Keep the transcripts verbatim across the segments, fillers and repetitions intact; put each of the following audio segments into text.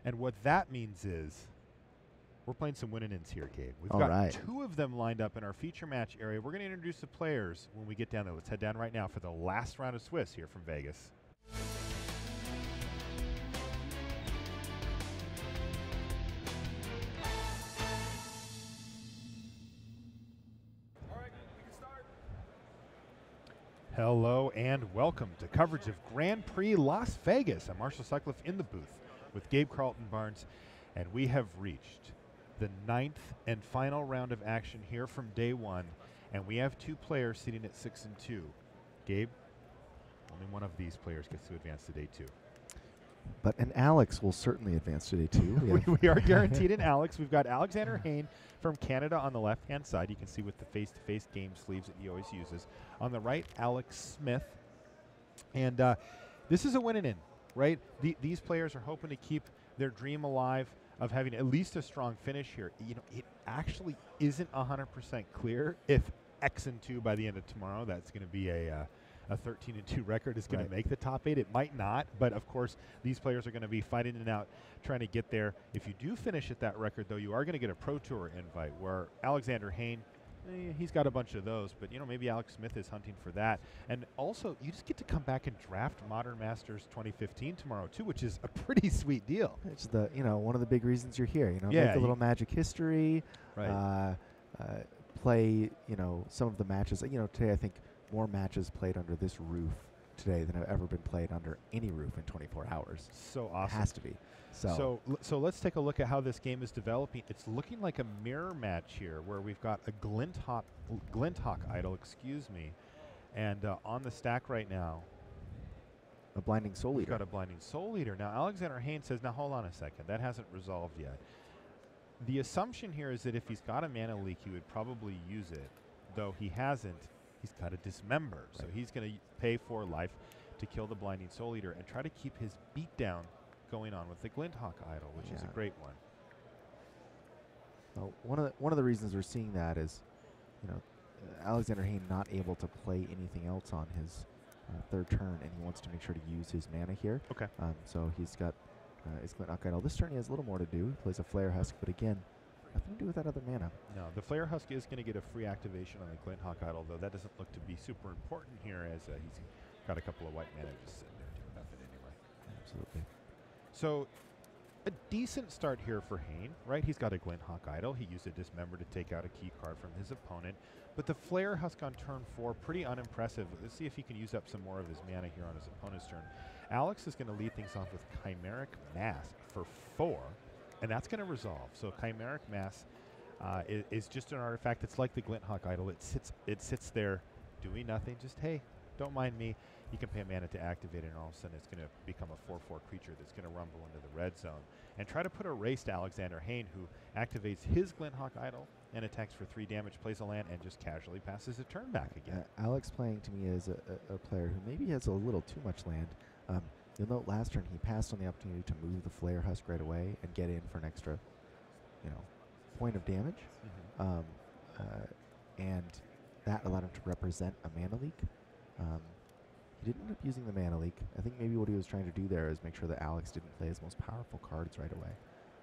And what that means is we're playing some win-and-ins here, Gabe. We've All got right. two of them lined up in our feature match area. We're going to introduce the players when we get down there. Let's head down right now for the last round of Swiss here from Vegas. All right, we can start. Hello and welcome to coverage of Grand Prix Las Vegas. I'm Marshall Sutcliffe in the booth with Gabe Carlton Barnes, and we have reached the ninth and final round of action here from day one, and we have two players sitting at six and two. Gabe, only one of these players gets to advance to day two. But an Alex will certainly advance to day two. We we, have- we are guaranteed an Alex. We've got Alexander Hayne from Canada on the left-hand side. You can see with the face-to-face game sleeves that he always uses. On the right, Alex Smith. And uh, this is a win-and-in, right? The, these players are hoping to keep their dream alive of having at least a strong finish here. You know, it actually isn't one hundred percent clear if X and two by the end of tomorrow, that's going to be a uh, a thirteen and two record is going Right. to make the top eight. It might not, but of course, these players are going to be fighting it out, trying to get there. If you do finish at that record, though, you are going to get a Pro Tour invite where Alexander Hayne, eh, he's got a bunch of those, but you know, maybe Alex Smith is hunting for that. And also, you just get to come back and draft Modern Masters twenty fifteen tomorrow too, which is a pretty sweet deal. It's the you know one of the big reasons you're here. You know, Yeah, make a little you- Magic history. Right. Uh, uh, play you know some of the matches. You know, today I think more matches played under this roof today than have ever been played under any roof in twenty-four hours. So It awesome. has to be. So, So, l- so let's take a look at how this game is developing. It's looking like a mirror match here, where we've got a Glinthawk, Glinthawk idol, excuse me, and uh, on the stack right now, a blinding soul we've eater. got a Blinding Soul Eater. Now, Alexander Hayne says, now hold on a second, that hasn't resolved yet. The assumption here is that if he's got a mana leak, he would probably use it, though he hasn't. He's got a Dismember, so Right. he's going to pay for life to kill the Blinding Soul Eater and try to keep his beatdown going on with the Glinthawk idol, which is a Yeah. great one. Well, one of the, one of the reasons we're seeing that is, you know, uh, Alexander Hayne not able to play anything else on his uh, third turn, and he wants to make sure to use his mana here. Okay. Um, so he's got uh, his Glinthawk idol. This turn he has a little more to do. He plays a Flare Husk, but again, nothing to do with that other mana. No, the Flare Husk is going to get a free activation on the Glinthawk idol, though that doesn't look to be super important here, as uh, he's got a couple of white mana just sitting there doing nothing anyway. Absolutely. So, a decent start here for Hayne, right? He's got a Glinthawk idol. He used a Dismember to take out a key card from his opponent. But the Flare Husk on turn four, pretty unimpressive. Let's see if he can use up some more of his mana here on his opponent's turn. Alex is going to lead things off with Chimeric Mask for four, and that's going to resolve. So Chimeric Mass uh, is, is just an artifact that's like the Glinthawk idol. It sits, it sits there doing nothing, just, hey, don't mind me. You can pay mana to activate it, and all of a sudden it's going to become a four four creature that's going to rumble into the red zone. And try to put a race to Alexander Hayne, who activates his Glinthawk idol and attacks for three damage, plays a land, and just casually passes a turn back again. Uh, Alex playing to me as a, a, a player who maybe has a little too much land. Um, you'll note last turn he passed on the opportunity to move the Flare Husk right away and get in for an extra, you know, point of damage. Mhm. Um, uh, and that allowed him to represent a mana leak. Um, he didn't end up using the mana leak. I think maybe what he was trying to do there is make sure that Alex didn't play his most powerful cards right away.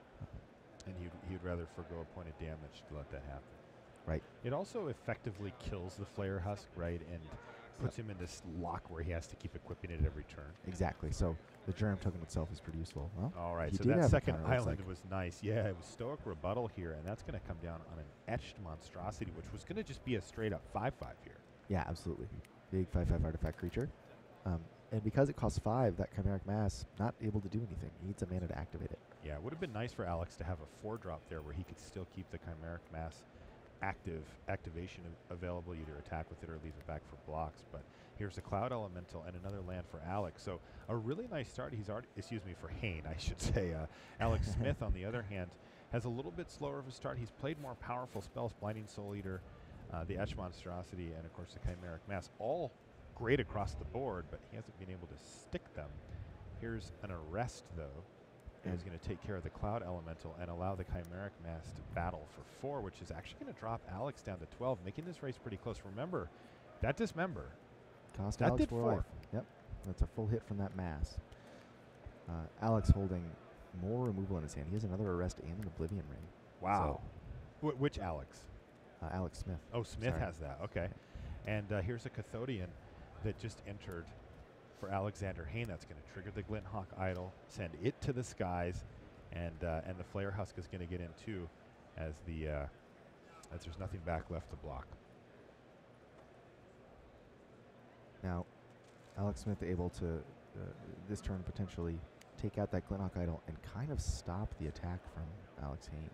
And he'd, he'd rather forgo a point of damage to let that happen. Right. It also effectively kills the Flare Husk, right, and puts him in this lock where he has to keep equipping it every turn. Exactly. So the Germ token itself is pretty useful. Well, All right, he so did that have a second counter, looks island like. was nice. Yeah, it was Stoic Rebuttal here, and that's going to come down on an Etched Monstrosity, which was going to just be a straight-up five five here. Yeah, absolutely. Big five five artifact creature. Um, and because it costs five, that Chimeric Mass, not able to do anything. He needs a mana to activate it. Yeah, it would have been nice for Alex to have a four-drop there where he could still keep the Chimeric Mass active activation av- available, either attack with it or leave it back for blocks. But here's a Cloud Elemental and another land for Alex. So a really nice start. He's already, excuse me, for Hayne, I should say. Uh, Alex Smith, on the other hand, has a little bit slower of a start. He's played more powerful spells, Blinding Soul Eater, uh, the Etch Monstrosity, and of course the Chimeric Mass. All great across the board, but he hasn't been able to stick them. Here's an Arrest, though, and is going to take care of the Cloud Elemental and allow the Chimeric Mass to battle for four, which is actually going to drop Alex down to twelve, making this race pretty close. Remember, that Dismember, Cost That Alex did four four. life. Yep. That's a full hit from that Mass. Uh, Alex holding more removal in his hand. He has another arrest and an Oblivion Ring. Wow. Wh which Alex? Uh, Alex Smith. Oh, Smith Sorry. has that. Okay. And uh, here's a Cathodian that just entered for Alexander Hayne. That's going to trigger the Glinthawk Idol, send it to the skies, and uh, and the Flare Husk is going to get in too, as the uh, as there's nothing back left to block. Now, Alex Smith able to uh, this turn potentially take out that Glinthawk Idol and kind of stop the attack from Alex Hayne.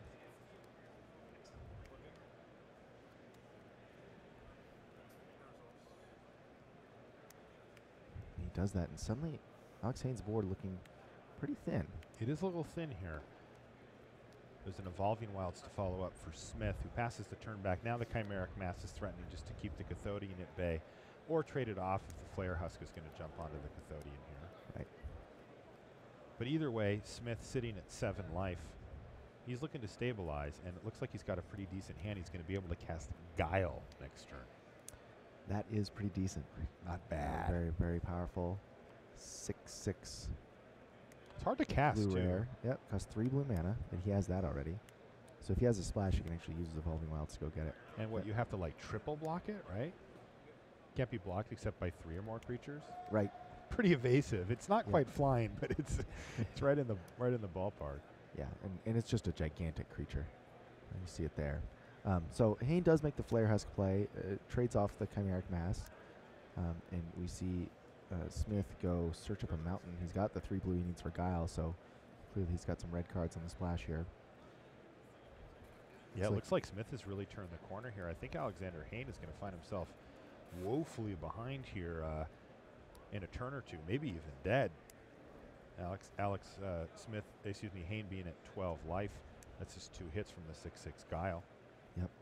He does that, and suddenly Alex Hayne's board looking pretty thin. It is a little thin here. There's an Evolving Wilds to follow up for Smith, who passes the turn back. Now the Chimeric Mass is threatening just to keep the Cathodian at bay, or trade it off if the Flare Husk is going to jump onto the Cathodian here. Right. But either way, Smith sitting at seven life. He's looking to stabilize, and it looks like he's got a pretty decent hand. He's going to be able to cast Guile next turn. That is pretty decent. Not Uh, bad. very, very powerful. Six, six. It's hard to cast, Blue too. rare. Yep, costs three blue mana, and he has that already. So if he has a splash, he can actually use his Evolving Wilds to go get it. And what, Yep. you have to, like, triple block it, right? Can't be blocked except by three or more creatures. Right. Pretty evasive. It's not Yeah. quite flying, but it's it's right in the right in the ballpark. Yeah, and, and it's just a gigantic creature. And you see it there. Um, so Hayne does make the Flare Husk play, uh, trades off the Chimeric Mass, um, and we see uh, Smith go search up a mountain. He's got the three blue he needs for Guile, so clearly he's got some red cards on the splash here. Yeah, it like looks like Smith has really turned the corner here. I think Alexander Hayne is going to find himself woefully behind here uh, in a turn or two, maybe even dead. Alex Alex uh, Smith, excuse me, Hayne being at twelve life. That's just two hits from the six six Guile. Yep.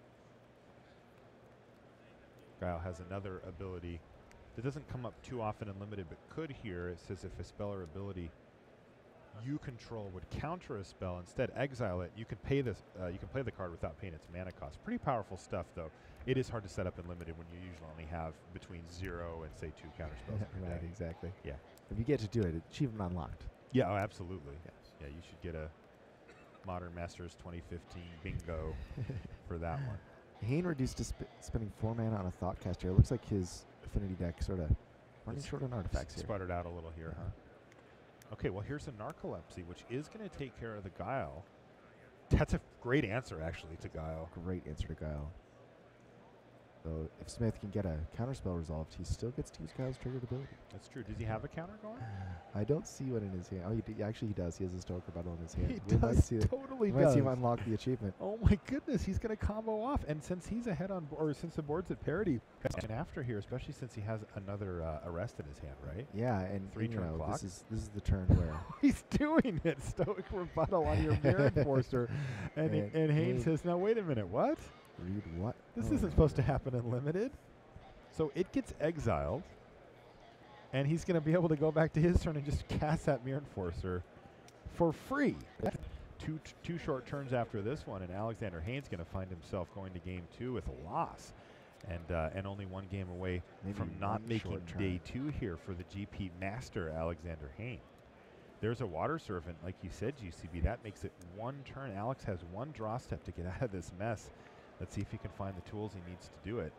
Guile has another ability that doesn't come up too often in Limited, but could here. It says if a spell or ability you control would counter a spell, instead exile it. You can pay this. Uh, you can play the card without paying its mana cost. Pretty powerful stuff, though. It is hard to set up in Limited when you usually only have between zero and say two counter spells. per Right, deck. exactly. Yeah. If you get to do it, achievement unlocked. Yeah, oh, absolutely. Yes. Yeah, you should get a Modern Masters twenty fifteen bingo for that one. Hayne reduced to sp spending four mana on a Thoughtcaster. It looks like his Affinity deck sort of running It's short on artifacts here. Sputtered out a little here, huh? Okay, well, here's a Narcolepsy, which is going to take care of the Guile. That's a great answer, actually, to Guile. Great answer to Guile. So if Smith can get a counterspell resolved, he still gets to use Guile's triggered ability. That's true. Does he have a counter going? I don't see one in his hand. Oh, he d actually he does. He has a Stoic Rebuttal in his hand. He we might does, see it. totally We might see him does. unlock the achievement. Oh my goodness, he's going to combo off. And since he's ahead on, bo or since the board's at parity, and after here, especially since he has another uh, arrest in his hand, right? Yeah, and, Three and, you turn know, clock. this is this is the turn where He's doing it. Stoic Rebuttal on your Mirror Enforcer. And, And and Hayne Hayne- says, now wait a minute, what? read what? This Oh, isn't supposed to happen in Limited. So it gets exiled, and he's going to be able to go back to his turn and just cast that Mirror Enforcer for free. Two, t two short turns after this one, and Alexander Hayne's going to find himself going to game two with a loss, and uh, and only one game away Maybe from not one making short turn. day two here for the G P master Alexander Hayne. There's a Water Servant, like you said, G C B. That makes it one turn. Alex has one draw step to get out of this mess. Let's see if he can find the tools he needs to do it.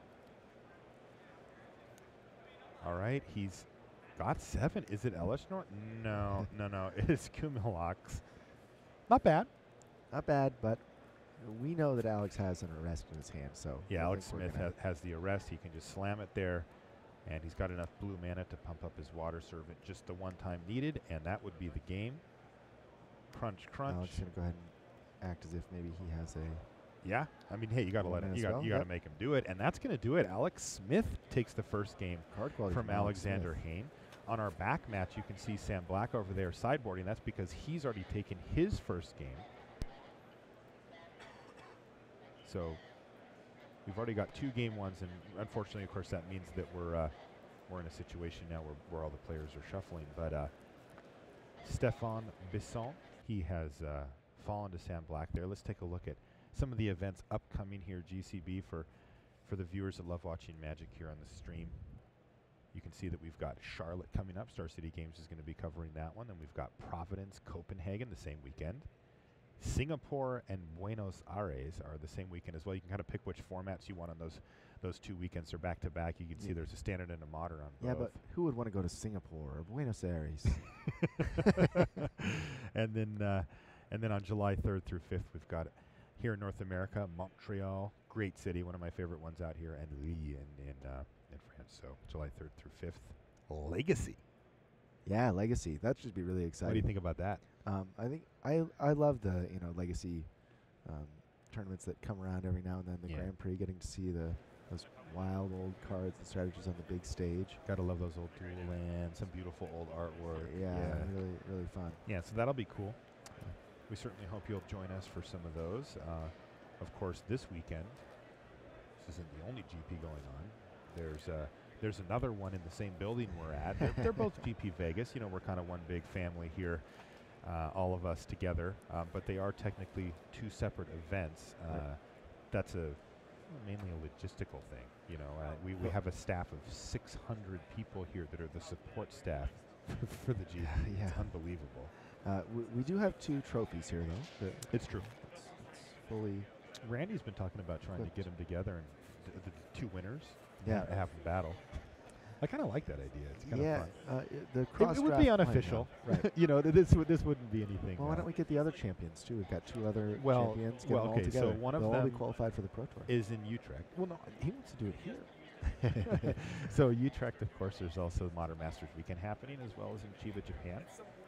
All right, he's got seven. Is it Elishnorn? No, no, no. It is Cumulox. Not bad. Not bad, but we know that Alex has an arrest in his hand, so Yeah, I Alex think we're Smith gonna- ha has the arrest. He can just slam it there, and he's got enough blue mana to pump up his Water Servant just the one time needed, and that would be the game. Crunch, crunch. Alex is gonna go ahead and act as if maybe he has a Yeah, I mean, hey, you got to One let him. mana You got spell, you got to yep. make him do it, and that's going to do it. Alex Smith takes the first game card quality from Alex Alexander Smith. Hayne. On our back match, you can see Sam Black over there sideboarding. That's because he's already taken his first game. So we've already got two game ones, and unfortunately, of course, that means that we're uh, we're in a situation now where, where all the players are shuffling. But uh, Stefan Bisson, he has uh, fallen to Sam Black there. Let's take a look at some of the events upcoming here, G C B, for for the viewers that love watching Magic here on the stream. You can see that we've got Charlotte coming up. Star City Games is going to be covering that one. Then we've got Providence, Copenhagen the same weekend. Singapore and Buenos Aires are the same weekend as well. You can kind of pick which formats you want on those those two weekends. They're back to back. You can yeah. see there's a standard and a modern on yeah, both. Yeah, but who would want to go to Singapore or Buenos Aires? and then uh, and then on July third through fifth, we've got here in North America, Montreal, great city, one of my favorite ones out here, and Lille in in, uh, in France. So July third through fifth, Legacy. Yeah, Legacy. That should be really exciting. What do you think about that? Um, I think I I love the you know Legacy um, tournaments that come around every now and then. The yeah. Grand Prix, getting to see the those wild old cards, the strategies on the big stage. Gotta love those old dual lands, some beautiful old artwork. Yeah, yeah, really really fun. Yeah, so that'll be cool. We certainly hope you'll join us for some of those. Uh, of course, this weekend, this isn't the only G P going on. There's uh, there's another one in the same building we're at. They're, they're both G P Vegas. You know, we're kind of one big family here. Uh, all of us together, um, but they are technically two separate events. Uh, right. That's a mainly a logistical thing. You know, uh, we, we have a staff of six hundred people here that are the support staff for the G P. Yeah. It's unbelievable. Uh, we, we do have two trophies here, though. The it's true. It's, it's fully. Randy's been talking about trying to get them together and d the two winners. Yeah, have them battle. I kind of like that idea. It's kind of yeah, fun. uh, the cross it, it would be unofficial, right? You know, th this would this wouldn't be anything. Well, uh, why don't we get the other champions too? We've got two other well, champions. Get well, them all okay. together. So one of They'll them all be qualified for the Pro Tour. Is in Utrecht. Well, no, he wants to do it here. So Utrecht, of course, there's also Modern Masters Weekend happening, as well as in Chiba, Japan.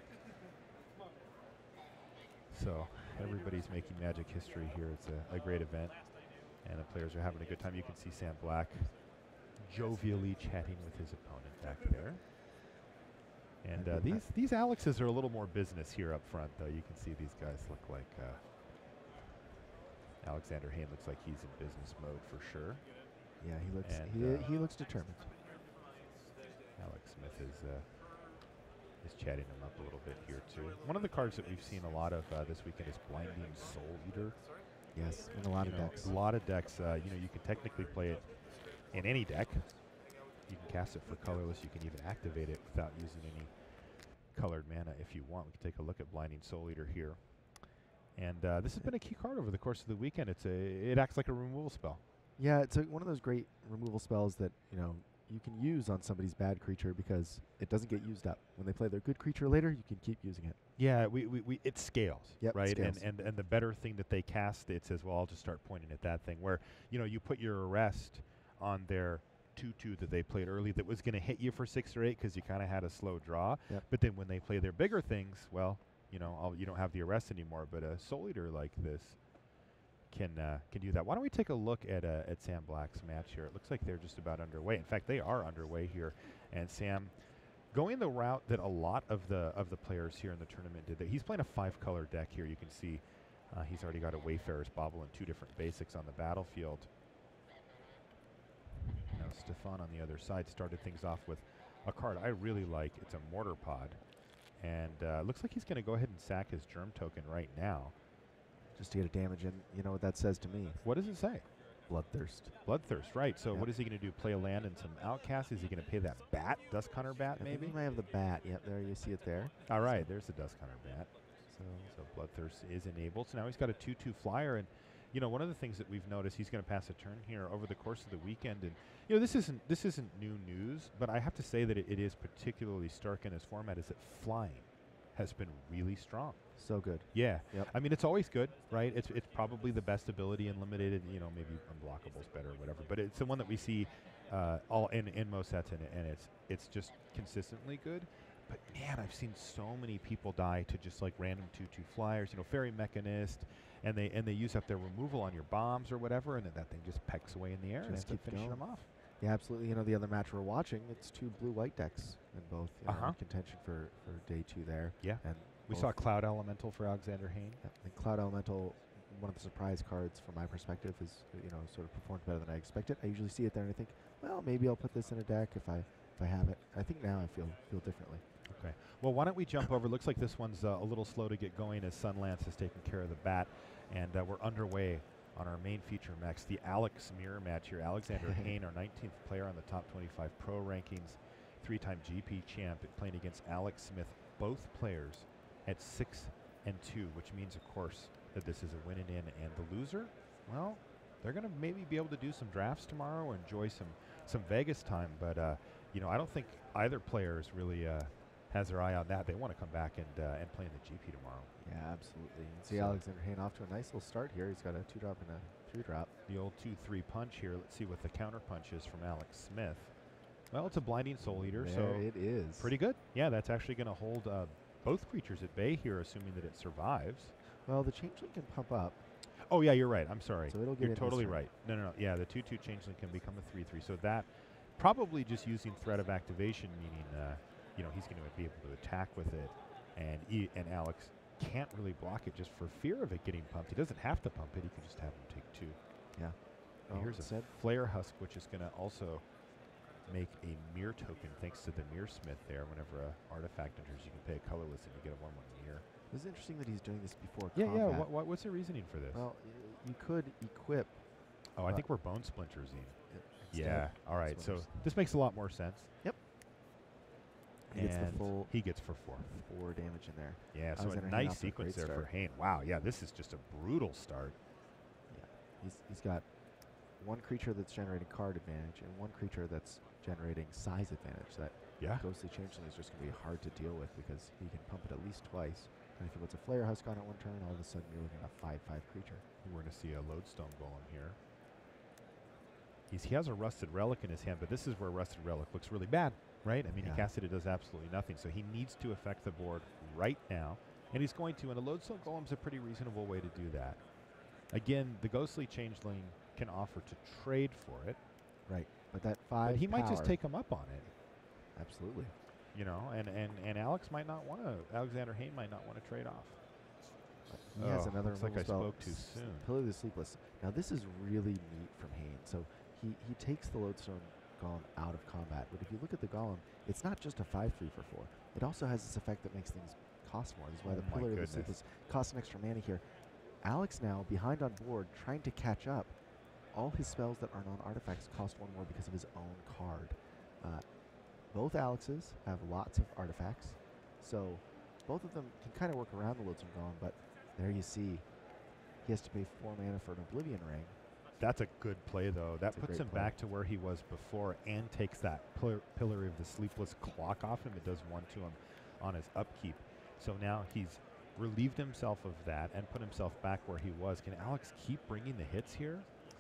So everybody's making magic history here. It's a, a great event, and the players are having a good time. You can see Sam Black jovially chatting with his opponent back there. And uh, these these Alexes are a little more business here up front, though. You can see these guys look like uh, Alexander Hayne looks like he's in business mode for sure. Yeah, he looks and he uh, he looks determined. Alex Smith is uh, is chatting him up a little bit here too. One of the cards that we've seen a lot of uh, this weekend is Blinding Soul Eater. Yes, in a lot you of know, decks. A lot of decks. Uh, you know, you can technically play it in any deck. You can cast it for colorless. You can even activate it without using any colored mana if you want. We can take a look at Blinding Soul Eater here. And uh, this has been a key card over the course of the weekend. It's a it acts like a removal spell. Yeah, it's a, one of those great removal spells that you know you can use on somebody's bad creature because it doesn't get used up. When they play their good creature later, you can keep using it. Yeah, we, we, we it scales, yep, right? It scales. And, and and the better thing that they cast, it says, well, I'll just start pointing at that thing. Where you know you put your arrest on their two two that they played early that was going to hit you for six or eight because you kind of had a slow draw. Yep. But then when they play their bigger things, well, you know, I'll, you don't have the arrest anymore. But a Soul Eater like this can uh, can do that. Why don't we take a look at uh, at Sam Black's match here? It looks like they're just about underway. In fact, they are underway here. And Sam, going the route that a lot of the of the players here in the tournament did, that he's playing a five-color deck here. You can see uh, he's already got a Wayfarer's Bauble and two different basics on the battlefield. Now Stefan on the other side started things off with a card I really like. It's a Mortar Pod. And uh, looks like he's going to go ahead and sack his Germ Token right now. Just to get a damage in. You know what that says to me? What does it say? Bloodthirst. Bloodthirst, right. So yep. what is he going to do? Play a land and some Outcast? Is he going to pay that bat? Dust Hunter bat, I maybe? think he might have the bat. Yep, there you see it there. All right, there's the Dust Hunter bat. So, so Bloodthirst is enabled. So now he's got a two two flyer. And, you know, one of the things that we've noticed, he's going to pass a turn here over the course of the weekend. And, you know, this isn't this isn't new news, but I have to say that it, it is particularly stark in his format is that flying has been really strong. So good. Yeah. Yep. I mean, it's always good, right? It's it's probably the best ability in limited. You know, maybe unblockable's better or whatever. But it's the one that we see uh, all in in most sets, and, and it's it's just consistently good. But man, I've seen so many people die to just like random two two flyers. You know, Fairy Mechanist, and they and they use up their removal on your bombs or whatever, and then that thing just pecks away in the air Just and keep finishing going. them off. Yeah, absolutely. You know, the other match we're watching, it's two blue-white decks in both you know, Uh-huh. in contention for, for day two there. Yeah. And We both saw Cloud Elemental for Alexander Hayne. yeah, and Cloud Elemental, one of the surprise cards from my perspective, is you know sort of performed better than I expected. I usually see it there and I think, well, maybe I'll put this in a deck if I if I have it. I think now I feel feel differently. Okay. Well, why don't we jump over? Looks like this one's uh, a little slow to get going as Sunlance has taken care of the bat, and uh, we're underway on our main feature max, the Alex Mirror match here. Alexander Hayne, our nineteenth player on the top twenty-five pro rankings, three-time G P champ, playing against Alex Smith. Both players at six and two, which means, of course, that this is a win and in. And the loser, well, they're going to maybe be able to do some drafts tomorrow or enjoy some some Vegas time. But uh, you know, I don't think either player is really uh, has their eye on that. They want to come back and uh, and play in the G P tomorrow. Yeah, absolutely. You can see So Alexander Hayne off to a nice little start here. He's got a two-drop and a three-drop. the old two three punch here. Let's see what the counter punch is from Alex Smith. Well, it's a Blinding Soul Eater, There so it is. pretty good. Yeah, that's actually going to hold uh, both creatures at bay here, assuming that it survives. Well, the Changeling can pump up. Oh, yeah, you're right. I'm sorry. So it'll get You're in this totally turn. right. No, no, no. Yeah, the two two Changeling can become a three three. So that probably just using Threat of Activation, meaning, uh, you know, he's going to be able to attack with it. And e and Alex can't really block it just for fear of it getting pumped. He doesn't have to pump it. He can just have him take two. Yeah. And Oh, here's a said. Flare Husk, which is going to also make a mirror token thanks to the Mirror Smith there. Whenever a artifact enters, you can pay a colorless and you get a one one mirror. This is interesting that he's doing this before Yeah, combat. yeah. What, what, what's the reasoning for this? Well, y- you could equip. oh, I uh, think we're Bone Splintersing. instead. Yeah. All right. That's So what I'm this makes a lot more sense. Yep. He gets the And full he gets for four. four damage in there. Yeah. So Alexander a Hayne nice off to a sequence great there for start. Hayne. Wow. Yeah. This is just a brutal start. Yeah. He's he's got one creature that's generating card advantage and one creature that's generating size advantage. That Yeah. Ghostly Changeling is just going to be hard to deal with because he can pump it at least twice. And if he puts a Flare Husk on it one turn, all of a sudden you're looking at a five five creature. We're going to see a Lodestone Golem here. He's, he has a Rusted Relic in his hand, but this is where Rusted Relic looks really bad, right? I mean, Yeah. he cast it, it does absolutely nothing. So he needs to affect the board right now, and he's going to. And a Lodestone Golem's a pretty reasonable way to do that. Again, the Ghostly Changeling can offer to trade for it, Right. But that five but he might just power- take him up on it, Absolutely. you know, and, and, and Alex might not want to, Alexander Hayne might not want to trade off. He has Oh, another looks like removal I spell, spoke too S- soon. Pillar of the Sleepless. Now this is really neat from Hayne. So he, he takes the Lodestone Golem out of combat. But if you look at the Golem, it's not just a five three for four. It also has this effect that makes things cost more. This is why Oh the my Pillar of the goodness. Sleepless costs an extra mana here. Alex now, behind on board, trying to catch up. All his spells that are non-artifacts cost one more because of his own card. Uh, both Alexes have lots of artifacts. So both of them can kind of work around the Lodestone Golem, but there you see he has to pay four mana for an Oblivion Ring. That's a good play, though. That That's a puts great him play. back to where he was before and takes that pillar, pillar of the Sleepless clock off him. It does one to him on his upkeep. So now he's relieved himself of that and put himself back where he was. Can Alex keep bringing the hits here?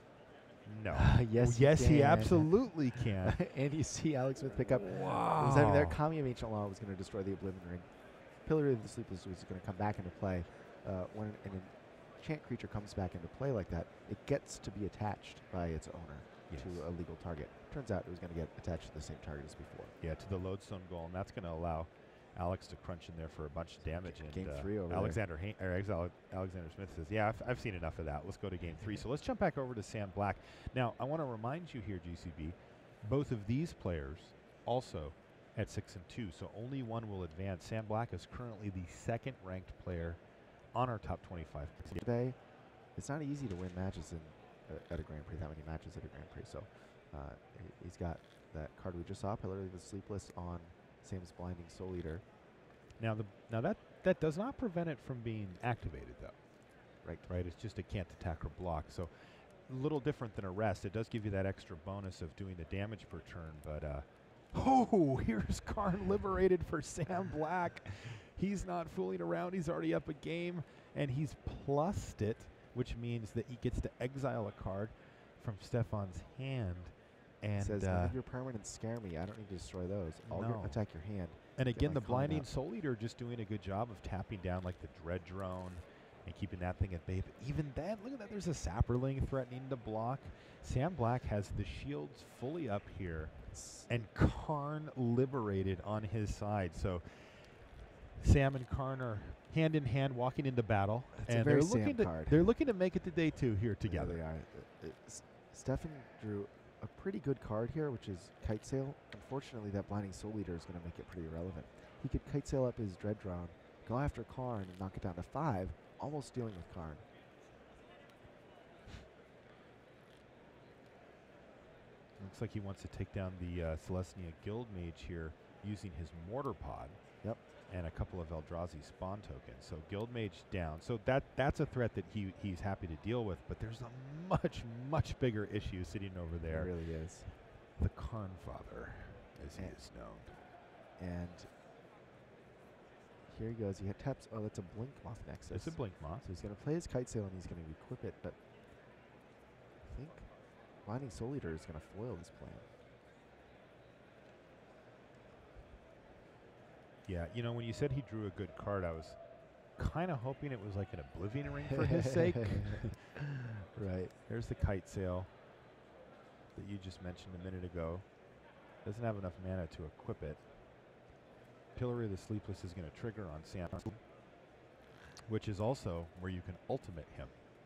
No. yes, yes, he can. absolutely can. And you see Alex Smith pick up. Wow. It was having there. Kami of Ancient Law was going to destroy the Oblivion Ring. Pillar of the Sleepless was going to come back into play. Uh, when an enchant creature comes back into play like that, it gets to be attached by its owner Yes. to a legal target. Turns out it was going to get attached to the same target as before. Yeah, to the Lodestone Golem. That's going to allow Alex to crunch in there for a bunch of damage. And Game uh, three over there. Alexander Hain- or Exile- Alexander Smith says, yeah, I've, I've seen enough of that. Let's go to game three. So let's jump back over to Sam Black. Now, I want to remind you here, G C B, both of these players also at six and two, so only one will advance. Sam Black is currently the second ranked player on our top twenty-five. Today, it's not easy to win matches in uh, at a Grand Prix, that many matches at a Grand Prix. So uh, he- he's got that card we just saw, Pillar of the Sleepless, on Sam's Blinding Soul Eater. Now, the now that that does not prevent it from being activated, though. Right. Right. It's just it can't attack or block. So a little different than a rest. It does give you that extra bonus of doing the damage per turn. But uh, oh, here's Karn liberated for Sam Black. He's not fooling around. He's already up a game, and he's plussed it, which means that he gets to exile a card from Stefan's hand. And Says, uh, none of your permanents scare me. I don't need to destroy those. I'll No. attack your hand. And Get again, my the con Blinding up. Soul Eater just doing a good job of tapping down like the Dread Drone and keeping that thing at bay. But even then, look at that. There's a Sapperling threatening to block. Sam Black has the shields fully up here S- and Karn liberated on his side. So Sam and Karn are hand in hand walking into battle. It's a and very they're Sam looking to card. they're looking to make it to day two here There together. they are. Uh, uh, S- Stefan drew a pretty good card here, which is Kite Sail. Unfortunately, that Blinding Soul Eater is going to make it pretty irrelevant. He could Kite Sail up his Dread Drone, go after Karn, and knock it down to five, almost dealing with Karn. Looks like he wants to take down the uh, Celestia Guild Mage here using his Mortar Pod. Yep. And a couple of Eldrazi spawn tokens. So Guild Mage down. So that that's a threat that he he's happy to deal with, but there's a much, much bigger issue sitting over there. It really is. The Karn Father, as he And- is known. And here he goes. He hit taps. Oh, that's a Blink Moth Nexus. It's a Blink Moth. So he's going to play his Kite Sail and he's going to equip it, but I think Blinding Soul Eater is going to foil this plan. Yeah, you know, when you said he drew a good card, I was kind of hoping it was like an Oblivion Ring for his sake. Right. There's the Kite Sail that you just mentioned a minute ago. Doesn't have enough mana to equip it. Pillory of the Sleepless is going to trigger on Sam, which is also where you can ultimate him.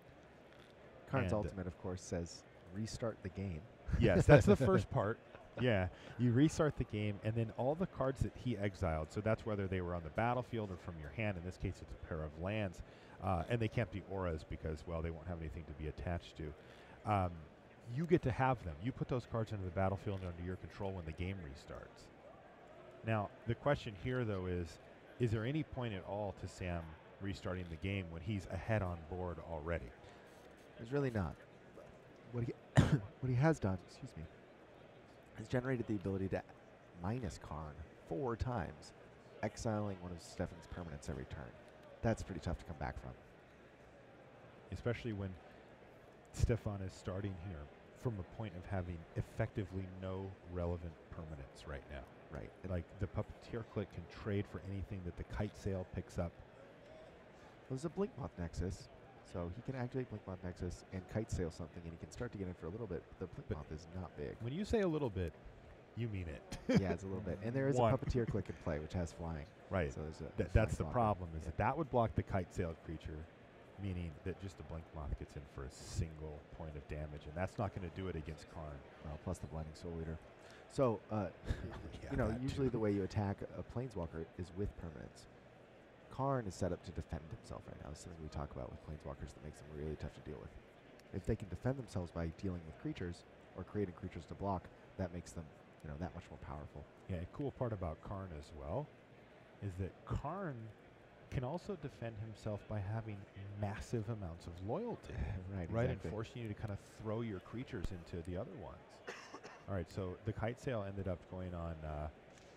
Karn's And, uh, ultimate, of course, says restart the game. Yes, that's the first part. Yeah, you restart the game, and then all the cards that he exiled, so that's whether they were on the battlefield or from your hand. In this case, it's a pair of lands, uh, and they can't be auras because, well, they won't have anything to be attached to. Um, you get to have them. You put those cards into the battlefield and under your control when the game restarts. Now, the question here, though, is, is there any point at all to Sam restarting the game when he's ahead on board already? There's really not. What he what he has done, excuse me, has generated the ability to minus Karn four times, exiling one of Stefan's permanents every turn. That's pretty tough to come back from. Especially when Stefan is starting here from a point of having effectively no relevant permanents right now. Right. And Like the Puppeteer Click can trade for anything that the Kite Sail picks up. there's a Blink Moth Nexus, so he can activate Blink Moth Nexus and Kite Sail something, and he can start to get in for a little bit. But the Blink But Moth is not big. When you say a little bit, you mean it. Yeah, it's a little bit. And there is One. a Puppeteer Click in play, which has flying. Right. So there's a Th- a that's flying the blocker. problem, is Yeah. that that would block the Kite Sail creature, meaning that just the Blink Moth gets in for a single point of damage, and that's not going to do it against Karn. Well, plus the Blinding Soul Eater. So, uh, Yeah, you know, that usually too. the way you attack a Planeswalker is with permanents. Karn is set up to defend himself right now. This is something we talk about with Planeswalkers that makes them really tough to deal with. If they can defend themselves by dealing with creatures or creating creatures to block, that makes them, you know, that much more powerful. Yeah, a cool part about Karn as well is that Karn can also defend himself by having massive amounts of loyalty. right, Right, exactly. and forcing you to kind of throw your creatures into the other ones. All right, so the Kite Sail ended up going on uh,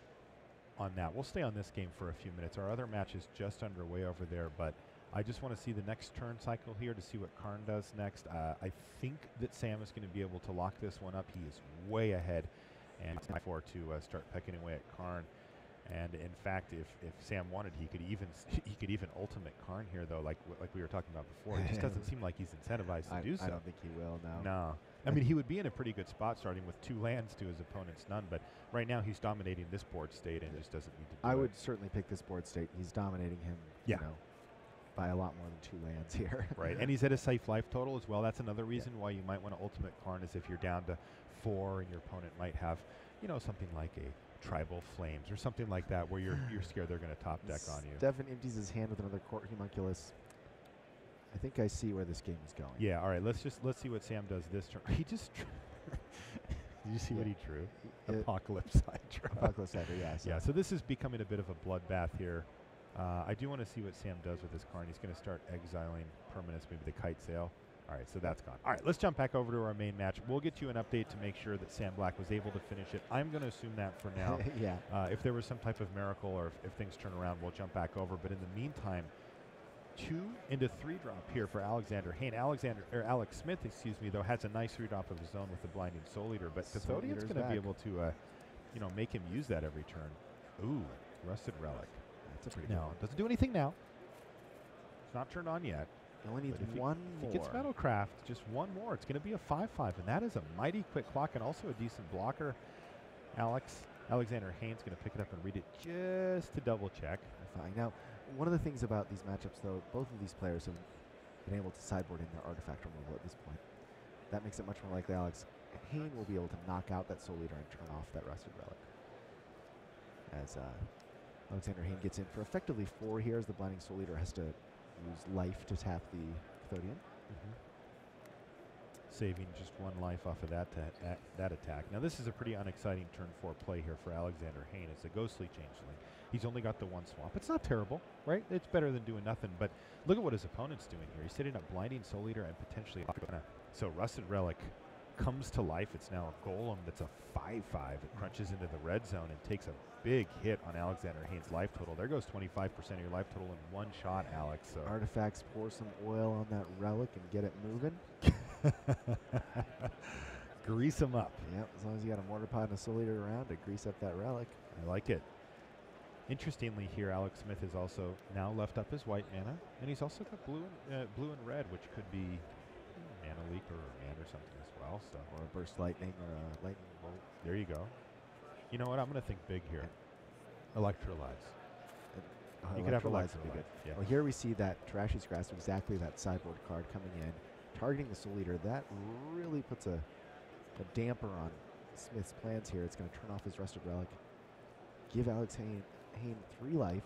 on that. We'll stay on this game for a few minutes. Our other match is just underway over there, but I just want to see the next turn cycle here to see what Karn does next. Uh, I think that Sam is going to be able to lock this one up. He is way ahead, and for to uh, start pecking away at Karn. And in fact, if, if Sam wanted, he could even s- he could even ultimate Karn here, though, like w- like we were talking about before. It just doesn't seem like he's incentivized to I, do so. I don't think he will now. No. I mean, he would be in a pretty good spot starting with two lands to his opponent's none, but right now he's dominating this board state and just doesn't need to do I it. would certainly pick this board state. He's dominating him, Yeah. you know, by a lot more than two lands here. Right, and he's at a safe life total as well. That's another reason why you might want to ultimate Karn is if you're down to four and your opponent might have, you know, something like a Tribal Flames or something like that where you're you're scared they're going to top deck on you. Stefan empties his hand with another Court Homunculus. I think I see where this game is going. Yeah, all right, let's just let's see what Sam does this turn. He just Did you see what Yeah. he drew? It- Apocalypse Hydra. Apocalypse Hydra, yeah. So Yeah, so this is becoming a bit of a bloodbath here. Uh, I do want to see what Sam does with this Karn. He's going to start exiling permanents, maybe the Kite Sail. All right, so that's gone. All right, let's jump back over to our main match. We'll get you an update to make sure that Sam Black was able to finish it. I'm going to assume that for now. yeah. Uh, if there was some type of miracle or if, if things turn around, we'll jump back over. But in the meantime, two into three drop here for Alexander Hayne. Alexander or Alex Smith, excuse me, though, has a nice three drop of his own with the Blinding Soul Eater. But Soul Cathodian's Eater's going to be back. able to, uh, you know, make him use that every turn. Ooh, Rusted Relic. That's a pretty good No, one. doesn't do anything now. It's not turned on yet. He only needs But if he- one If more. he gets Metalcraft, just one more, it's going to be a five five, and that is a mighty quick clock and also a decent blocker. Alex Alexander Hayne's going to pick it up and read it just to double check. Fine. Now, one of the things about these matchups, though, both of these players have been able to sideboard in their artifact removal at this point. That makes it much more likely Alex Hayne will be able to knock out that Soul Eater and turn off that Rusted Relic. As uh, Alexander Hayne gets in for effectively four here, as the Blinding Soul Eater has to use life to tap the Cathodian. saving just one life off of that ta- a- that attack. Now this is a pretty unexciting turn four play here for Alexander Hayne. It's a ghostly changeling. He's only got the one swamp. It's not terrible, right? It's better than doing nothing. But look at what his opponent's doing here. He's setting up Blinding Soul Eater and potentially Aquana. So Rusted Relic comes to life. It's now a golem that's a five five. It crunches into the red zone and takes a big hit on Alexander Hayne's life total. There goes twenty-five percent of your life total in one shot, Alex. So Artifacts, pour some oil on that relic and get it moving. Grease him up. Yep, as long as you got a mortar pot and a soul eater around to grease up that relic. I like it. Interestingly here, Alex Smith has also now left up his white mana, and he's also got blue and, uh, blue and red, which could be mana leak or mana or something as well. So Or a burst lightning or a lightning bolt. there you go. You know what? I'm going to think big here. Electrolyze. Uh, You could have Electrolyze would be Electrolyze. good. Yeah. Well, here we see that Trashy's Grasp, exactly that sideboard card coming in, targeting the Soul Eater. That really puts a, a damper on Smith's plans here. It's going to turn off his Rusted Relic, give Alex Hayne, Hayne three life,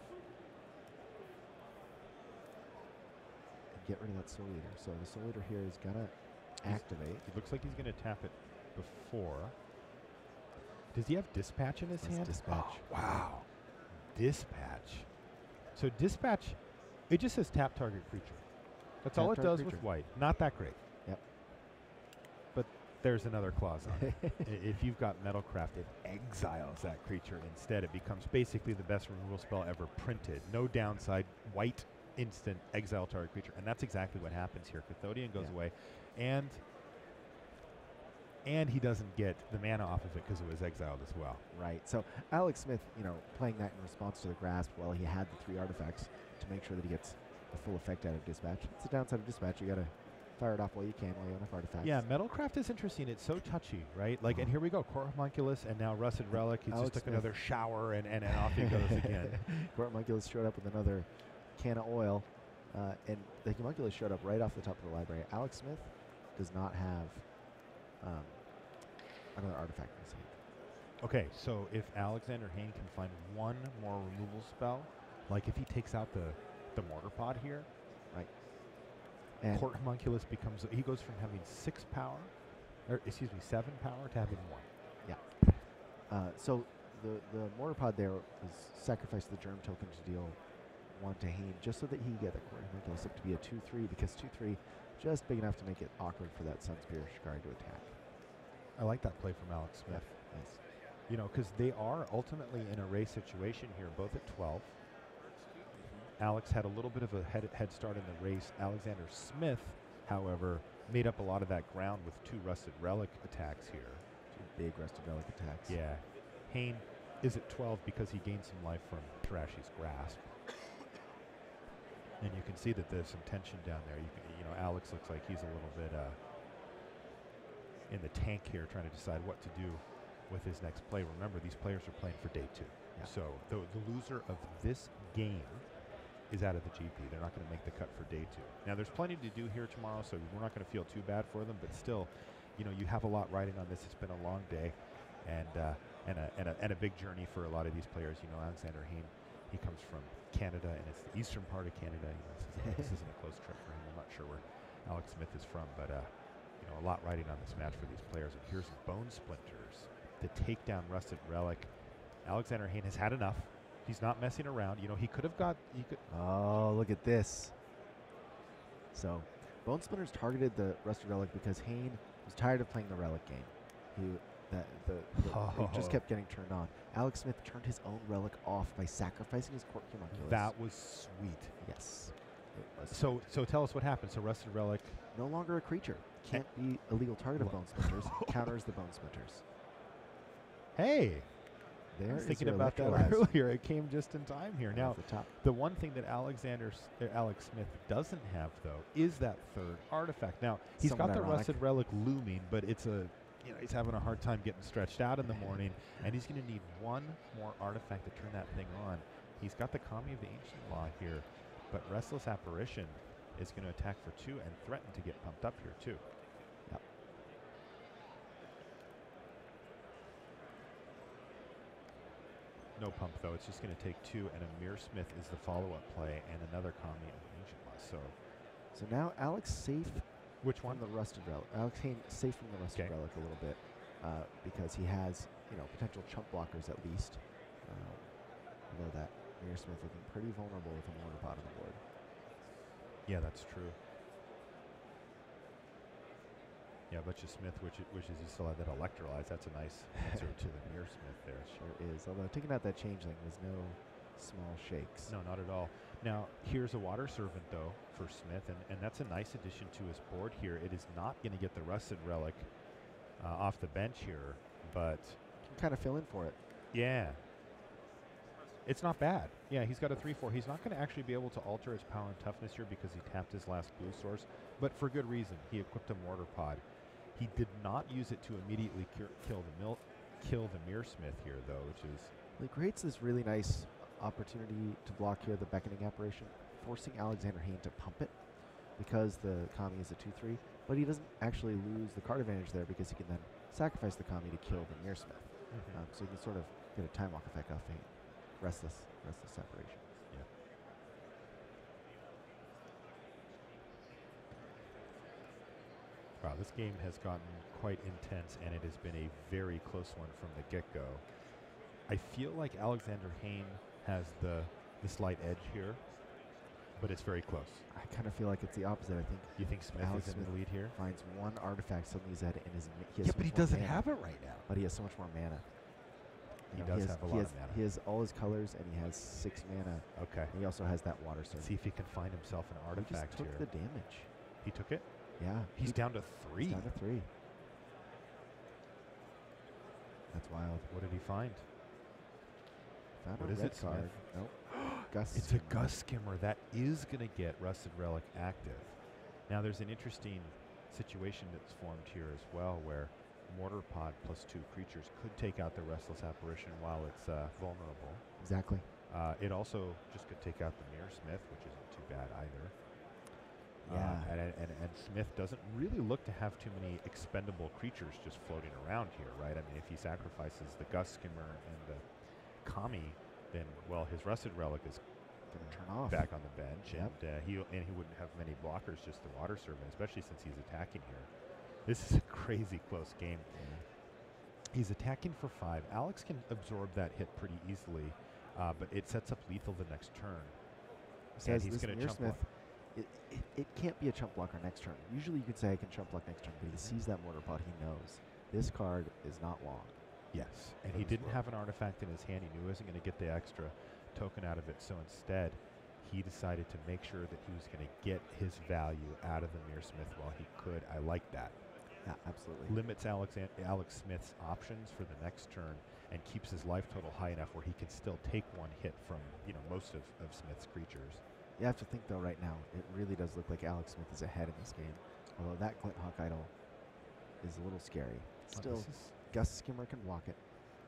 and get rid of that Soul Eater. So the Soul Eater here is going to activate. It looks like he's going to tap it before. Does he have Dispatch in his That's hand? Dispatch. Oh, wow. Dispatch. So Dispatch, it just says tap target creature. That's Tap all it target does creature. with white. Not that great. Yep. But there's another clause on it. I- If you've got Metalcraft, it exiles that creature instead. It becomes basically the best removal spell ever printed. No downside. White, instant, exile target creature. And that's exactly what happens here. Cathodian goes Yeah. away. And and he doesn't get the mana off of it because it was exiled as well. Right. So Alex Smith, you know, playing that in response to the grasp, well, he had the three artifacts to make sure that he gets the full effect out of Dispatch. It's the downside of Dispatch. You got to fire it off while you can while you have enough artifacts. Yeah, Metalcraft is interesting. It's so touchy, right? Like, and here we go, Core Homunculus, and now Rusted Relic. He Alex just took Smith. another shower, and, and, and off he goes again. Court Homunculus showed up with another can of oil, uh, and the Homunculus showed up right off the top of the library. Alex Smith does not have um, another artifact in his hand. Okay, so if Alexander Hayne can find one more removal spell, like if he takes out the, the Mortar Pod here, And Court Homunculus becomes, he goes from having six power, or excuse me, seven power to having one. Uh, so the the mortar pod there is sacrifice the germ token to deal one to Hayne, just so that he get the Court Homunculus up to be a two three, because two three just big enough to make it awkward for that Sunspear Shikari to attack. I like that play from Alex Smith. Nice. You know, because they are ultimately in a race situation here, both at twelve. Alex had a little bit of a head, head start in the race. Alexander Smith, however, made up a lot of that ground with two Rusted Relic attacks here. Two big Rusted Relic attacks. Yeah. Hayne is at twelve because he gained some life from Trashy's Grasp. And you can see that there's some tension down there. You, can, you know, Alex looks like he's a little bit uh, in the tank here, trying to decide what to do with his next play. Remember, these players are playing for day two. Yeah. So the, the loser of this game is out of the G P. They're not going to make the cut for day two. Now, there's plenty to do here tomorrow, so we're not going to feel too bad for them. But still, you know, you have a lot riding on this. It's been a long day, and uh, and a, and a and a big journey for a lot of these players. You know, Alexander Hayne, he comes from Canada, and it's the eastern part of Canada. You know, this, is, this isn't a close trip for him. I'm not sure where Alex Smith is from, but uh, you know, a lot riding on this match for these players. And here's Bone Splinters to take down Rusted Relic. Alexander Hayne has had enough. He's not messing around. You know, he could have got. He could. Oh, look at this. So, Bone Splinters targeted the Rusted Relic because Hayne was tired of playing the Relic game. He that the, the Oh. it just kept getting turned on. Alex Smith turned his own Relic off by sacrificing his Court Homunculus. That was sweet. Yes. It was So, so tell us what happened. So, Rusted Relic. no longer a creature. Can't be a legal target of Bone Splinters. Counters the Bone Splinters. Hey, There I was is thinking your about that Electrolyze earlier. It came just in time here. off Now, the top. the one thing that Alexander S- uh, Alex Smith doesn't have, though, is that third artifact. Now, he's Somewhat got the ironic. Rusted Relic looming, but it's a, you know, he's having a hard time getting stretched out in the morning, and he's going to need one more artifact to turn that thing on. He's got the Kami of the Ancient Law here, but Restless Apparition is going to attack for two and threaten to get pumped up here, too. Yep. No pump, though. It's just going to take two, and Amir Smith is the follow-up play, and another Kami of the Ancient Law. So So now Alex safe Which one? From the Rusted Relic. Alex Hayne safe from the Rusted Okay. Relic a little bit uh, because he has, you know, potential chump blockers at least. Um, although that Mir Smith looking pretty vulnerable with a mortar pot on the board. Yeah, that's true. Yeah, but you Smith, which i- wishes he still had that electrolyze. That's a nice answer to the Mir Smith there. Sure is. Although taking out that changeling was no small shakes. No, not at all. Now, here's a Water Servant, though, for Smith, and, and that's a nice addition to his board here. It is not going to get the Rusted Relic uh, off the bench here, but Can kind of fill in for it. yeah. It's not bad. Yeah, he's got a three four. He's not going to actually be able to alter his power and toughness here because he tapped his last blue source, but for good reason. He equipped a Mortar Pod. He did not use it to immediately cure, kill the mil kill the Mir Smith here, though, which is It creates this really nice opportunity to block here the Beckoning Apparition, forcing Alexander Hayne to pump it because the Kami is a two three, but he doesn't actually lose the card advantage there because he can then sacrifice the Kami to kill the Mir Smith. Mhm. Um, so you can sort of get a time walk effect off Hayne. Restless, restless separation. yeah. Wow, this game has gotten quite intense, and it has been a very close one from the get-go. I feel like Alexander Hayne has the the slight edge here, but it's very close. I kind of feel like it's the opposite. I think You think Smith Alex is in the Smith lead here? finds one artifact, suddenly he's at it, and his ma- he has Yeah, so but he much more doesn't mana. have it right now. But he has so much more mana. He You know, does has, have a he lot has, of mana. He has all his colors, and he has six mana. Okay. And he also has that water Let's surge. see if he can find himself an He artifact just took here. the damage. He took it? Yeah. He's he- down to three. He's down to three. That's wild. What did he find? Found What a is red it, Smith? card. Nope. Gus. It's a Skimmer. Gus Skimmer. That is going to get Rusted Relic active. Now, there's an interesting situation that's formed here as well, where Mortar Pod plus two creatures could take out the Restless Apparition while it's uh, vulnerable. Exactly. Uh, it also just could take out the Mir Smith, which isn't too bad either. Yeah. Uh, and, and, and Smith doesn't really look to have too many expendable creatures just floating around here, right? I mean, if he sacrifices the Gus Skimmer and the Kami, then, well, his Rusted Relic is Gonna turn off. back on the bench, Yep. and uh, he and he wouldn't have many blockers, just the Water Servant, especially since he's attacking here. This is a crazy close game. Yeah. He's attacking for five. Alex can absorb that hit pretty easily, uh, but it sets up lethal the next turn. Says he's this gonna Mir chump Smith, it, it, it can't be a chump blocker next turn. Usually you could say I can chump block next turn, but he Mhm. sees that mortar pot. He knows this card is not long. Yes, and For he this didn't world. have an artifact in his hand. He knew he wasn't going to get the extra token out of it, so instead he decided to make sure that he was going to get his value out of the Mir Smith while he could. I like that. Yeah, absolutely. Limits Alex, Alex Smith's options for the next turn and keeps his life total high enough where he can still take one hit from, you know, most of, of Smith's creatures. You have to think though, right now, it really does look like Alex Smith is ahead in this game. Although that Glint Hawk Idol is a little scary. Oh, Still, this is, Gus Skimmer can block it.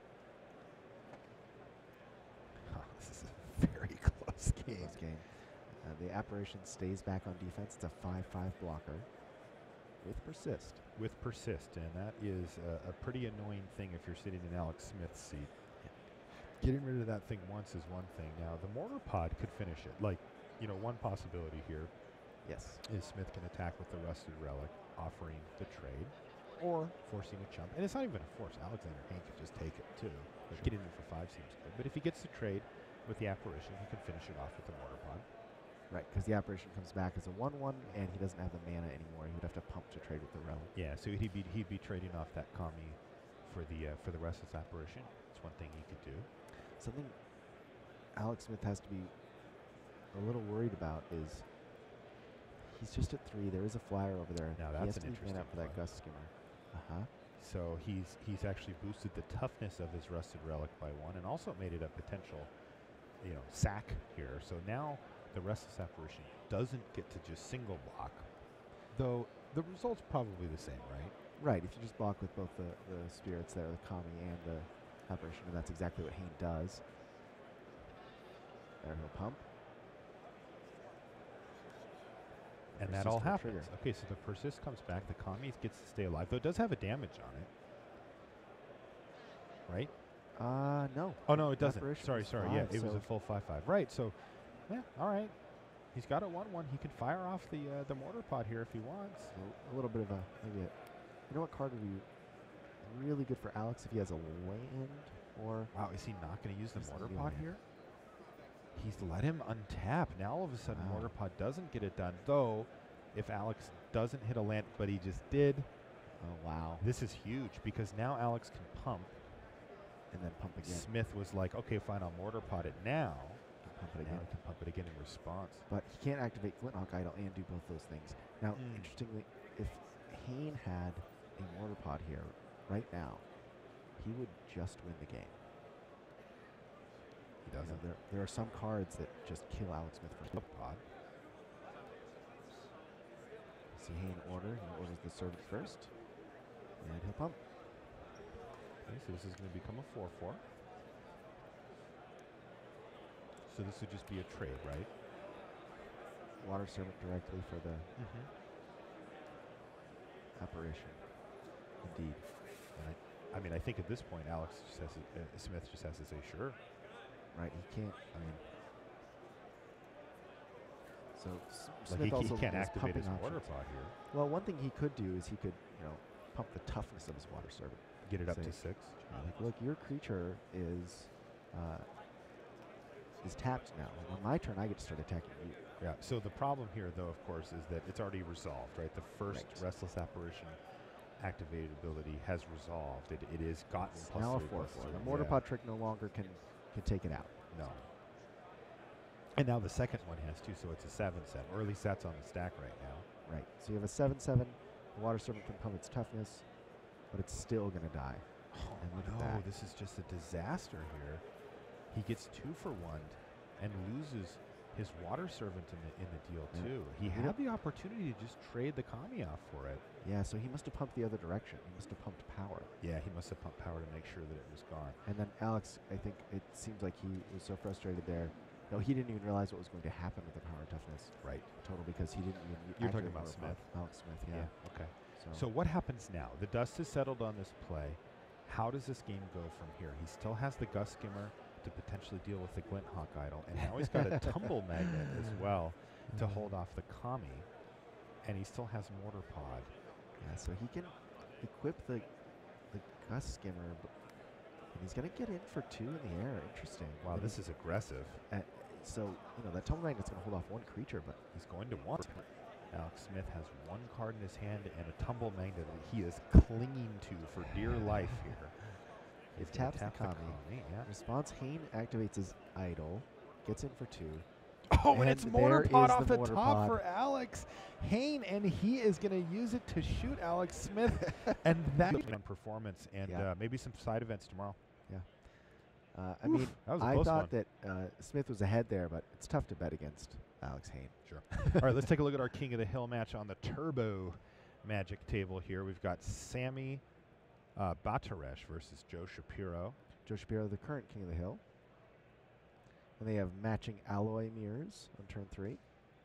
oh, this is a very close game. Close game. Uh, the apparition stays back on defense. It's a five five blocker with persist. With persist, and that is a, a pretty annoying thing if you're sitting in Alex Smith's seat. Getting rid of that thing once is one thing. Now, the Mortar Pod could finish it. Like, you know, one possibility here Yes. is Smith can attack with the Rusted Relic, offering the trade, or forcing a chump. And it's not even a force. Alexander Hayne could just take it, too. But Sure. getting it for five seems good. But if he gets the trade with the Apparition, he can finish it off with the Mortar Pod. Right, because the apparition comes back as a one one, and he doesn't have the mana anymore. He would have to pump to trade with the relic. Yeah, so he'd be, he'd be trading off that Kami for the, uh, for the Restless Apparition. It's one thing he could do. Something Alex Smith has to be a little worried about is he's just at three. There is a flyer over there. Now he that's has an to leave mana interesting for that flyer. Gus Skimmer. Uh-huh. So he's he's actually boosted the toughness of his Rusted Relic by one, and also made it a potential, you know, sack here. So now the Restless Apparition doesn't get to just single block, though the result's probably the same, right? Right, if you just block with both the, the spirits there, the Kami and the apparition, and that's exactly what Hayne does. There, he'll pump. And that Persist all will happens. trigger. Okay, so the Persist comes back. The Kami gets to stay alive, though it does have a damage on it, right? Uh, no. Oh no, it doesn't. Apparition Sorry, was sorry. Yeah, five, it was so- a full five five. Right. So, yeah, all right. He's got a one one. He can fire off the uh, the mortar pod here if he wants. So a little bit of a maybe. A, you know what card would be really good for Alex if he has a land or. Wow, is he not going to use the He's mortar doing pod it. here? He's let him untap. Now all of a sudden Wow. mortar pod doesn't get it done. Though, if Alex doesn't hit a land, but he just did, Oh wow! this is huge because now Alex can pump. And then pump again. Smith was like, okay, fine, I'll mortar pod it now. Pump it Now again. he can pump it again in response. But he can't activate Glinthawk Idol and do both those things. Now, Mm. interestingly, if Hane had a mortar pod here right now, he would just win the game. He You know, doesn't. there, there are some cards that just kill Alex Smith for The pod. See Hane order. He orders the servant first, and he'll pump. Okay, so this is going to become a four four. So this would just be a trade, right? Water servant directly for the Mm-hmm. apparition. Indeed. And I, I mean, I think at this point, Alex just has to, uh, Smith just has to say sure. Right. He can't. I mean. So S- Like Smith he, also he can't has activate his pumping mortar options. pod here. Well, one thing he could do is he could, you know, pump the toughness of his water servant. Get it up Say, to six. Uh, like, look, your creature is uh, is tapped now. And on my turn, I get to start attacking you. Yeah. So the problem here, though, of course, is that it's already resolved, right? The first Right. restless apparition activated ability has resolved. It, it is gotten It's plus now a three, four plus four. three. The mortar Yeah. pod trick no longer can can take it out. No. And now the second one has two, so it's a seven seven, or at least that's on the stack right now. Right. So you have a seven seven. The water servant can pump its toughness, but it's still going to die. Oh And look at no, that. this is just a disaster here. He gets two for one and loses his water servant in the in the deal Yeah. too. He Yeah. had the opportunity to just trade the Kami off for it. Yeah, so he must have pumped the other direction. He must have pumped power. Yeah, he must have pumped power to make sure that it was gone. And then Alex, I think it seems like he was so frustrated there. No, he didn't even realize what was going to happen with the power toughness Right. total because he didn't even. You're talking activate about mortar pod. Smith? Alex Smith, yeah. Okay. So, So what happens now? The dust has settled on this play. How does this game go from here? He still has the Gust Skimmer to potentially deal with the Glinthawk Idol, and now he's got a Tumble Magnet as well to hold off the Kami, and he still has Mortar Pod. yeah, so he can equip the the Gust Skimmer, but, and he's going to get in for two in the air. Interesting. Wow, And this he's- is aggressive. uh, so you know that Tumble Magnet's going to hold off one creature, but He's going to want. Alex Smith has one card in his hand and a Tumble Magnet that he is clinging to for dear life here. it He's gonna taps the tap Kami. yeah. Response: Hane activates his idol, gets in for two. Oh, and, And it's Mortar there Pod is off the the, Mortar top Pod. for Alex Hane, and he is going to use it to shoot Alex Smith, and that on performance, and Yeah. uh, maybe some side events tomorrow. Uh, I Oof, mean, that was a I close thought one. that uh, Smith was ahead there, but it's tough to bet against Alex Hane. Sure. All right, let's take a look at our King of the Hill match on the Turbo Magic table here. We've got Sammy uh, Bataresh versus Joe Shapiro. Joe Shapiro, the current King of the Hill. And they have matching alloy mirrors on turn three.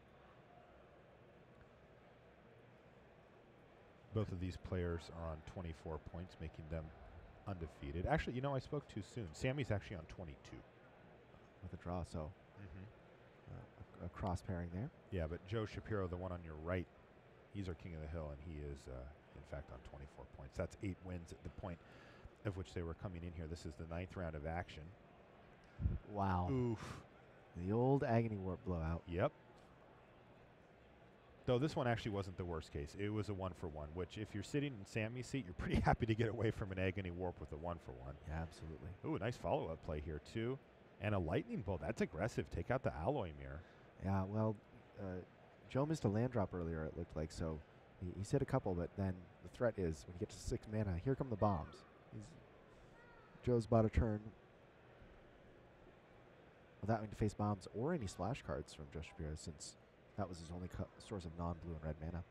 Both of these players are on twenty-four points, making them undefeated. Actually, you know, I spoke too soon. Sammy's actually on twenty-two. With a draw, so Mm-hmm. uh, a, a cross pairing there. Yeah, but Joe Shapiro, the one on your right, he's our King of the Hill, and he is, uh, in fact, on twenty-four points. That's eight wins at the point of which they were coming in here. This is the ninth round of action. Wow. Oof. The old Agony Warp blowout. Yep. Though this one actually wasn't the worst case. It was a one for one, which if you're sitting in Sammy's seat, you're pretty happy to get away from an Agony Warp with a one for one. Yeah, absolutely. Ooh, a nice follow-up play here, too. And a Lightning Bolt. That's aggressive. Take out the Alloy Mirror. Yeah, well, uh, Joe missed a land drop earlier, it looked like, so he, he said a couple, but then the threat is when you get to six mana, here come the bombs. He's Joe's about a turn without having to face bombs or any splash cards from Joe Shapiro, since that was his only co source of non-blue and red mana.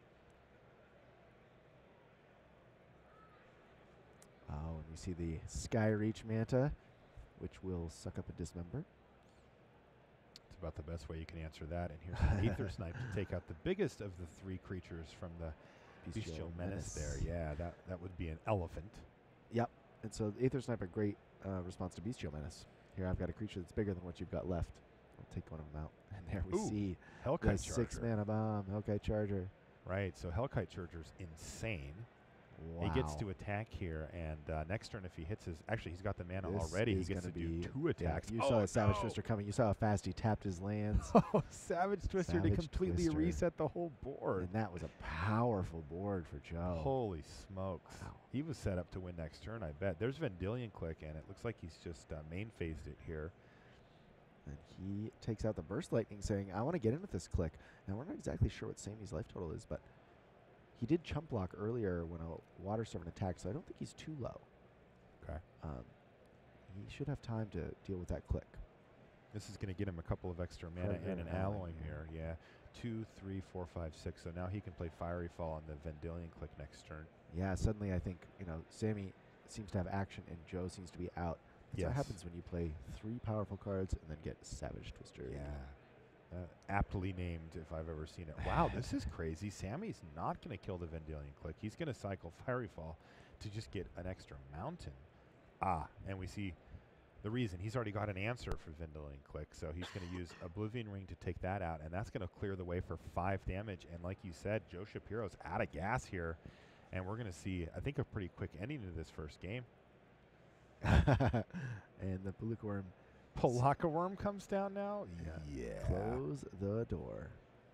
Oh, and we see the Skyreach Manta, which will suck up a Dismember. It's about the best way you can answer that. And here's an Aether Snipe to take out the biggest of the three creatures from the Bestial Menace there. Yeah, that, that would be an elephant. Yep. And so the Aether Snipe, a great uh, response to Bestial Menace. Here I've got a creature that's bigger than what you've got left. We'll take one of them out. And there we Ooh, see Hellkite the Charger. six mana bomb. Hellkite Charger. Right, so Hellkite Charger's insane. Wow. He gets to attack here, and uh, next turn if he hits his... Actually, he's got the mana This already. He is gets to gonna do be- two attacks. Yeah, you oh, saw a Savage no. Twister coming. You saw how fast he tapped his lands. Oh, Savage Twister to Savage completely Twister. reset the whole board. And that was a powerful board for Joe. Holy smokes. Wow. He was set up to win next turn, I bet. There's Vendilion Click, and it looks like he's just uh, main phased it here. And he takes out the Burst Lightning, saying, I want to get in with this click. Now, we're not exactly sure what Sammy's life total is, but he did chump block earlier when a Water Servant attacked, so I don't think he's too low. Okay. Um, he should have time to deal with that click. This is going to get him a couple of extra mana Predator and an and Alloy Alloy Mirror. Yeah. Two, three, four, five, six. So now he can play Fiery Fall on the Vendilion Click next turn. Yeah, suddenly I think, you know, Sammy seems to have action and Joe seems to be out. That's Yes. what happens when you play three powerful cards and then get Savage Twister. Yeah. Uh, aptly named, if I've ever seen it. Wow, this is crazy. Sammy's not going to kill the Vendilion Click. He's going to cycle Fiery Fall to just get an extra mountain. Ah, and we see the reason. He's already got an answer for Vendilion Click, so he's going to use Oblivion Ring to take that out, and that's going to clear the way for five damage. And like you said, Joe Shapiro's out of gas here, and we're going to see, I think, a pretty quick ending to this first game. And the Palooka Worm Pelakka Worm comes down now? Yeah. Yeah. close the door.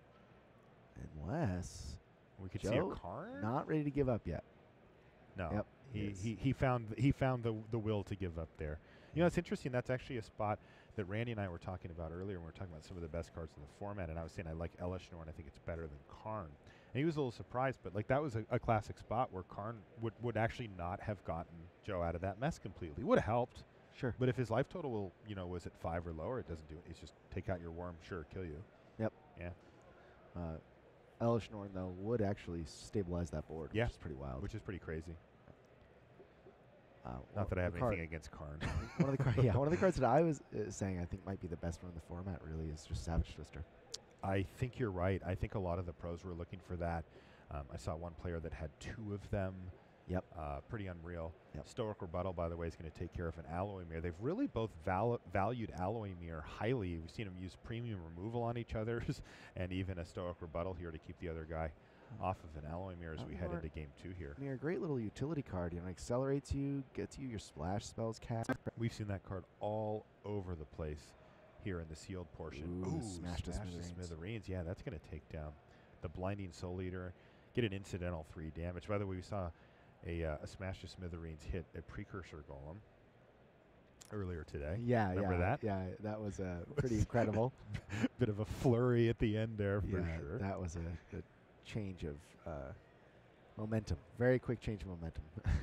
Unless We could see a Joe Karn? not ready to give up yet. No. Yep, He, he is. he he found he found the the will to give up there. You know, it's interesting. That's actually a spot that Randy and I were talking about earlier when we were talking about some of the best cards in the format. And I was saying I like Elishnorn, and I think it's better than Karn. And he was a little surprised, but like that was a, a classic spot where Karn would would actually not have gotten Joe out of that mess completely. Would have helped, Sure. but if his life total will you know was at five or lower, it doesn't do it. It's just take out your worm, sure, kill you. Yep. Yeah. Uh, Elishnorn, though, would actually stabilize that board, Yeah. which is pretty wild. Which is pretty crazy. uh, Not that I have the card- anything against Karn. one of the car- yeah, one of the cards that I was uh, saying I think might be the best one in the format really is just Savage Twister. I think you're right. I think a lot of the pros were looking for that. Um, I saw one player that had two of them. Yep. Uh, pretty unreal. Yep. Stoic Rebuttal, by the way, is going to take care of an Alloy Mirror. They've really both val valued Alloy Mirror highly. We've seen them use premium removal on each other's and even a Stoic Rebuttal here to keep the other guy off of an Alloy Mirror as Oh, we head Lord. into game two here. I mean, a great little utility card. You know, accelerates you, gets you your splash spells cast. We've seen that card all over the place here in the sealed portion. Ooh, Smash to Smash Smithereens. Smithereens. Yeah, that's going to take down the Blinding Soul Eater, get an incidental three damage. By the way, we saw a, uh, a Smash to Smithereens hit a Precursor Golem earlier today. Yeah, Remember yeah, that? Yeah, that was uh, pretty incredible. Bit of a flurry at the end there for yeah, sure. that was a, a change of uh, momentum. Very quick change of momentum.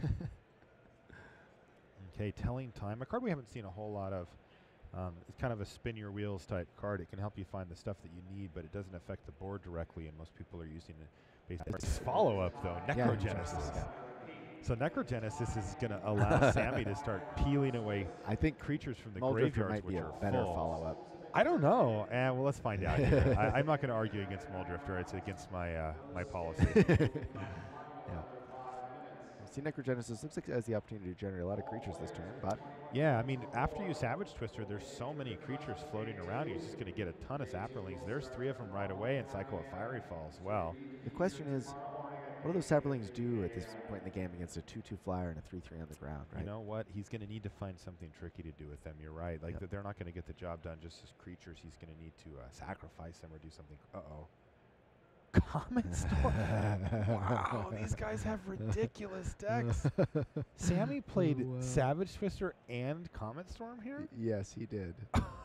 Okay, Telling Time, a card we haven't seen a whole lot of. Um, it's kind of a spin your wheels type card. It can help you find the stuff that you need, but it doesn't affect the board directly, and most people are using it. Basically, it's follow up though, Yeah, Necrogenesis. yeah. So Necrogenesis is going to allow Sammy to start peeling away I think creatures from the Muldrifter graveyards, might which be a are better full. follow-up. I don't know. Eh, well, let's find out. Here. I, I'm not going to argue against Muldrifter. It's against my uh, my policy. Yeah. See, Necrogenesis looks like it has the opportunity to generate a lot of creatures this turn, but Yeah, I mean, after you Savage Twister, there's so many creatures floating around. You're just going to get a ton of Saprolings. There's three of them right away, and cycle a Fiery Fall as well. the question is, what do those Saprolings do at this point in the game against a two two flyer and a three three on the ground, right? You know what? He's going to need to find something tricky to do with them. You're right. Like, Yep. th- they're not going to get the job done just as creatures. He's going to need to uh, sacrifice them or do something. Uh-oh. Comet Storm. Wow, these guys have ridiculous decks. Sammy played Wow. Savage Twister and Comet Storm here? Y- yes, he did.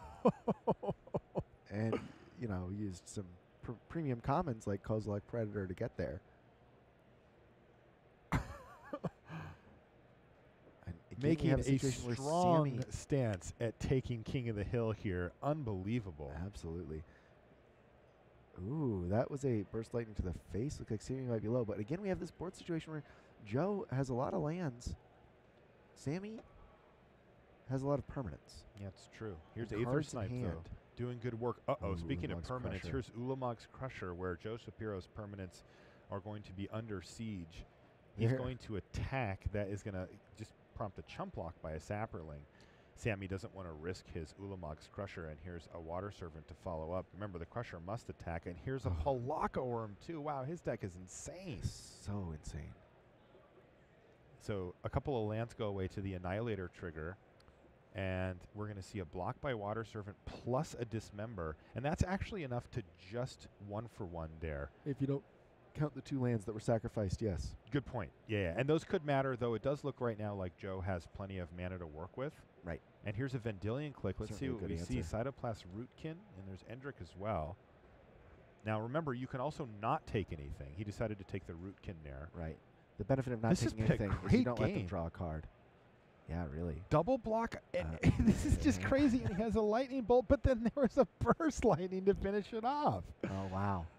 And, you know, used some pr premium commons like Kozilek Predator to get there. And again, we Making have a situation where strong Sammy- stance at taking King of the Hill here. Unbelievable. Absolutely. Ooh, that was a burst lightning to the face. Looks like Sammy might be low. But again, we have this board situation where Joe has a lot of lands. Sammy has a lot of permanents. Yeah, it's true. Here's And Aether cards in Snipe, hand. though. Doing good work. Uh-oh, Ooh, speaking of Ulamog's permanents, Crusher. here's Ulamog's Crusher, where Joe Shapiro's permanents are going to be under siege. He's There. going to attack. That is going to just prompt a chump block by a Saproling. Sammy doesn't want to risk his Ulamog's Crusher, and here's a Water Servant to follow up. Remember, the Crusher must attack, and here's a Oh. Halaka Orm, too. Wow, his deck is insane. So insane. So a couple of lands go away to the Annihilator trigger, and we're going to see a block by Water Servant plus a Dismember, and that's actually enough to just one for one there. If you don't count the two lands that were sacrificed, yes. Good point. Yeah, yeah, and those could matter, though it does look right now like Joe has plenty of mana to work with. Right. And here's a Vendilion Click. Let's Certainly see a what good we see. answer. Cytoplast Rootkin, and there's Endrick as well. Now, remember, you can also not take anything. He decided to take the Rootkin there. Right. The benefit of not This has taking been a anything is great you don't let them game. draw a card. Yeah, really. Double block, and Uh, this is just yeah. crazy. And he has a lightning bolt, but then there was a burst lightning to finish it off. Oh, wow.